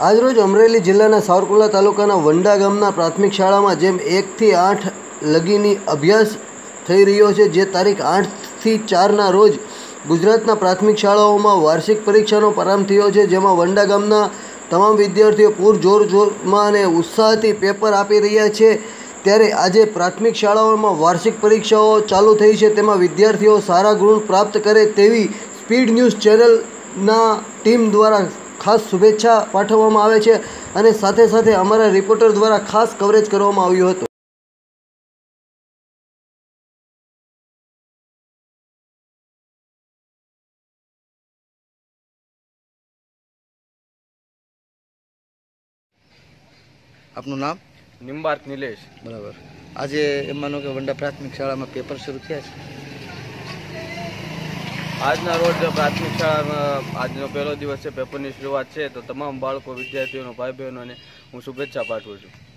આજરોજ અમરેલી જિલ્લાના સાવરકુંડલા તાલુકાના વંડા ગામના પ્રાથમિક શાળામાં જેમ 1 થી 8 લગીની અભ્યાસ થઈ રહ્યો છે, જે તારીખ 8 થી 4ના રોજ ગુજરાતના પ્રાથમિક શાળાઓમાં વાર્ષિક પરીક્ષાનો પ્રારંભ થયો છે, જેમાં વંડા ગામના તમામ વિદ્યાર્થીઓ પૂરજોશમાં અને ઉત્સાહથી પેપર આપી રહ્યા છે। ત્યારે આજે પ્રાથમિક શાળાઓમાં વાર્ષિક પરીક્ષાઓ ચાલુ થઈ છે, તેમાં વિદ્યાર્થીઓ સારા ગુણ પ્રાપ્ત કરે તેવી સ્પીડ ન્યૂઝ ચેનલના ટીમ દ્વારા ખાસ શુભેચ્છા પાઠવવામાં આવે છે અને સાથે સાથે અમારા રિપોર્ટર દ્વારા ખાસ કવરેજ કરવામાં આવ્યું હતું। આપનું નામ? નિમ્બાર્ક નિલેશ। બરાબર। આજે એમ માનો કે વંડા પ્રાથમિક શાળામાં પેપર શરૂ થયા છે। આજના રોજ પ્રાથમિક શાળામાં આજનો પહેલો દિવસ છે, પેપરની શરૂઆત છે, તો તમામ બાળકો વિદ્યાર્થીઓનો ભાઈ બહેનોને હું શુભેચ્છા પાઠવું છું।